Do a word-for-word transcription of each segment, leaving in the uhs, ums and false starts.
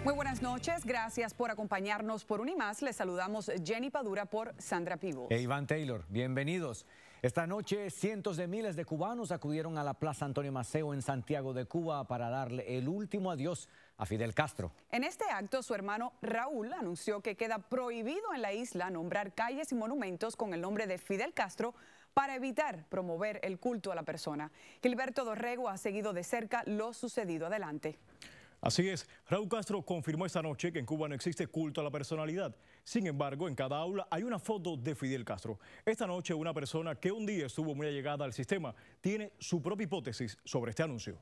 Muy buenas noches, gracias por acompañarnos por Unimás. Les saludamos Jenny Padura por Sandra Pivo. E Iván Taylor, bienvenidos. Esta noche cientos de miles de cubanos acudieron a la Plaza Antonio Maceo en Santiago de Cuba para darle el último adiós a Fidel Castro. En este acto, su hermano Raúl anunció que queda prohibido en la isla nombrar calles y monumentos con el nombre de Fidel Castro para evitar promover el culto a la persona. Gilberto Dorrego ha seguido de cerca lo sucedido. Adelante. Así es, Raúl Castro confirmó esta noche que en Cuba no existe culto a la personalidad. Sin embargo, en cada aula hay una foto de Fidel Castro. Esta noche una persona que un día estuvo muy allegada al sistema tiene su propia hipótesis sobre este anuncio.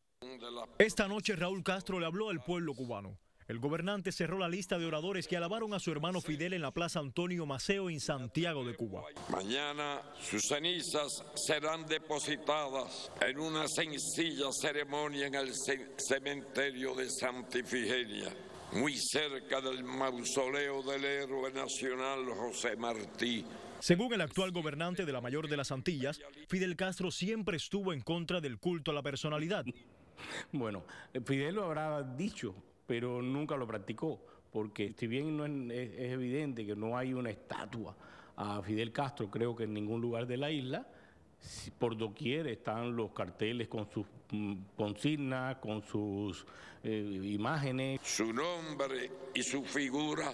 Esta noche Raúl Castro le habló al pueblo cubano. El gobernante cerró la lista de oradores que alabaron a su hermano Fidel en la Plaza Antonio Maceo en Santiago de Cuba. Mañana sus cenizas serán depositadas en una sencilla ceremonia en el cementerio de Santa Ifigenia, muy cerca del mausoleo del héroe nacional José Martí. Según el actual gobernante de la mayor de las Antillas, Fidel Castro siempre estuvo en contra del culto a la personalidad. Bueno, Fidel lo habrá dicho, pero nunca lo practicó, porque si bien no es, es evidente que no hay una estatua a Fidel Castro, creo que en ningún lugar de la isla, por doquier están los carteles con sus consignas, con sus eh, imágenes. Su nombre y su figura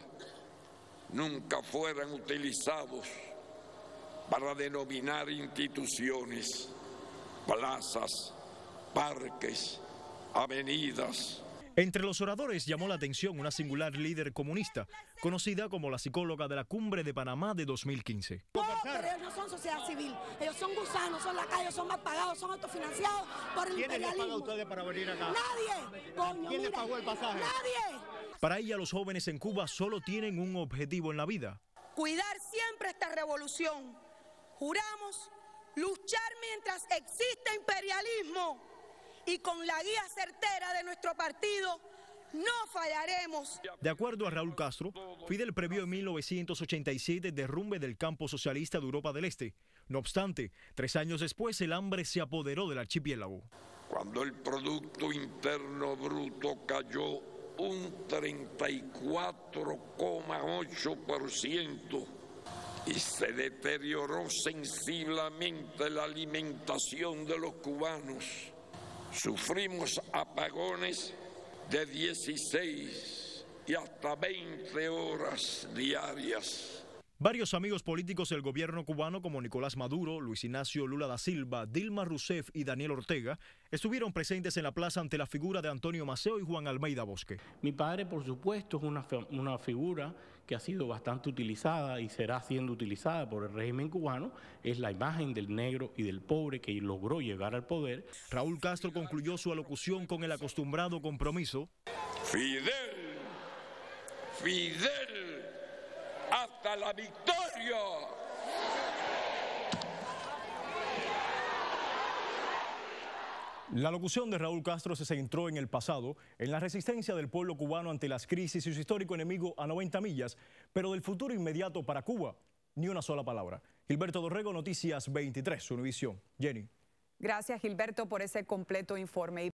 nunca fueran utilizados para denominar instituciones, plazas, parques, avenidas. Entre los oradores llamó la atención una singular líder comunista, conocida como la psicóloga de la Cumbre de Panamá de dos mil quince. No, pero ellos no son sociedad civil, ellos son gusanos, son lacayos, son mal pagados, son autofinanciados por el imperialismo. ¿Quién les paga a ustedes para venir acá? Nadie. Coño, ¿Quién mira, les pagó el pasaje? Nadie. Para ella, los jóvenes en Cuba solo tienen un objetivo en la vida: cuidar siempre esta revolución. Juramos luchar mientras exista imperialismo. Y con la guía certera de nuestro partido, no fallaremos. De acuerdo a Raúl Castro, Fidel previó en mil novecientos ochenta y siete el derrumbe del campo socialista de Europa del Este. No obstante, tres años después el hambre se apoderó del archipiélago. Cuando el Producto Interno Bruto cayó un treinta y cuatro coma ocho por ciento y se deterioró sensiblemente la alimentación de los cubanos, sufrimos apagones de dieciséis y hasta veinte horas diarias. Varios amigos políticos del gobierno cubano como Nicolás Maduro, Luis Ignacio Lula da Silva, Dilma Rousseff y Daniel Ortega estuvieron presentes en la plaza ante la figura de Antonio Maceo y Juan Almeida Bosque. Mi padre, por supuesto, es una, una figura que ha sido bastante utilizada y será siendo utilizada por el régimen cubano. Es la imagen del negro y del pobre que logró llegar al poder. Raúl Castro concluyó su alocución con el acostumbrado compromiso. Fidel, Fidel, hasta la victoria. La locución de Raúl Castro se centró en el pasado, en la resistencia del pueblo cubano ante las crisis y su histórico enemigo a noventa millas, pero del futuro inmediato para Cuba, ni una sola palabra. Gilberto Dorrego, Noticias veintitrés, Univisión. Jenny. Gracias, Gilberto, por ese completo informe.